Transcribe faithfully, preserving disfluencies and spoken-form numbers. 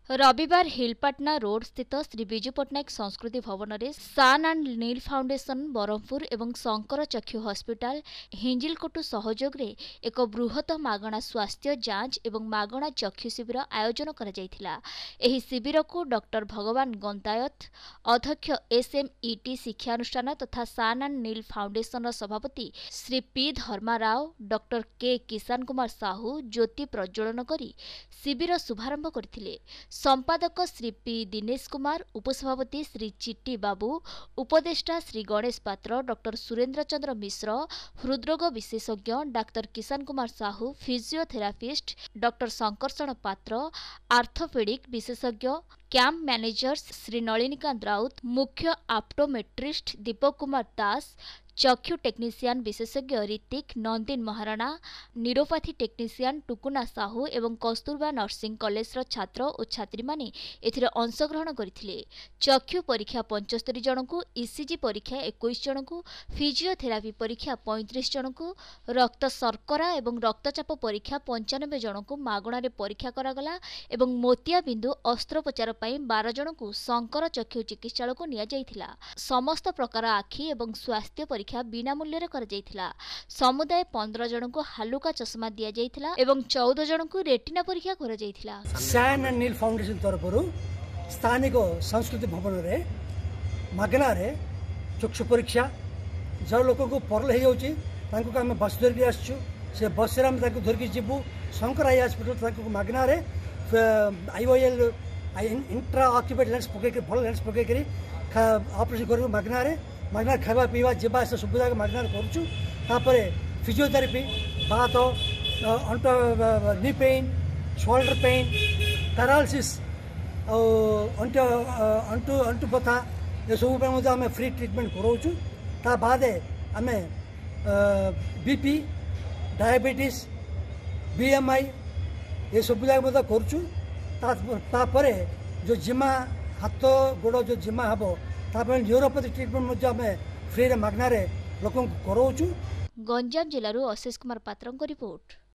रविवार हिलपाटना रोड स्थित श्री विजु पट्टनायक संस्कृति भवन में सान एंड नील फाउंडेशन बरहमपुर एवं शंकर चक्षु हॉस्पिटल हिंजिलकोटु सहयोग रे एक बृहत मागणा स्वास्थ्य जांच एवं मागणा चक्षु शिविर आयोजन करा जायथिला। एही शिविर को डॉक्टर भगवान गंतायत अध्यक्ष एसएमईटी शिक्षानुष्ठान तथा सान एंड नील फाउंडेशन सभापति श्री पी धर्माराव डॉक्टर के किसान कुमार साहू ज्योति प्रज्वलन करी शिविर शुभारंभ करथिले। संपादक श्री पी दिनेश कुमार, उपसभापति श्री चिट्टी बाबू, उपदेष्टा श्री गणेश पात्र, डॉक्टर सुरेंद्र चंद्र मिश्र, हृदरोग विशेषज्ञ doctor Kisan Kumar Sahu, physiotherapist doctor Sankarshan Patra, orthopaedic विशेषज्ञ कैंप मैनेजर्स श्री नलिनीकांत राउत, मुख्य ऑप्टोमेट्रिस्ट दीपक कुमार दास, चक्षु टेक्नीशियन विशेषज्ञ ऋतिक नंदिन महाराणा, न्यूरोपैथी टेक्नीशियन टुकुना साहू एवं कस्तूरबा नर्सिंग कॉलेज छात्र और छात्री माने एथिरे अंशग्रहण करथिले। चक्षु परीक्षा पचहत्तर जन को, ईसीजी परीक्षा इक्कीस जन को, फिजियोथेरापी परीक्षा पैंतीस जन को, रक्त शर्करा एवं रक्तचाप परीक्षा पंचानबे जन को मागणारे परीक्षा करागला एवं मोतिया बिंदु अस्त्रोपचार पई बारह जन को शंकर चक्षु चिकित्सालय को निया जायथिला। समस्त प्रकार आखि एवं स्वास्थ्य परीक्षा बिना मूल्य कर जायथिला। समुदाय पंद्रह जन को हालुका चश्मा दिया जायथिला एवं चौदह जन को रेटिना परीक्षा कर जायथिला। सान एंड नील फाउंडेशन तरफरु स्थानिक संस्कृति भवन रे मागना रे चक्षु परीक्षा जो लोक को परल हो जाउची तांको हम बस धरके आसछु से बस रे हम तांको धरके जिबु शंकर आई हॉस्पिटल तांको मागना रे आईओएल इंट्रा ऑक्यूपेट लेंस पके के भल लेंस पके करी ऑपरेशन करू मागना रे मागना खावा पीवा जीवा से सुविधा मागना करूँ। तापरे फिजियोथेरापी बात अंट knee pain shoulder pain paralysis अंट अंटु अंटु बथा ये सब आम फ्री ट्रिटमेंट कराऊँ। ता बाद आम बीपी डायबिटीज बीएमआई ये सब करूँ। तापरे जो जिमा हाथ गोड़ जो जिमा हम तापर न्यूरोपैथी ट्रिटमेंट आम फ्री मागना लोक कराऊँ। गंजाम जिलूर अशेष कुमार पात्र रिपोर्ट।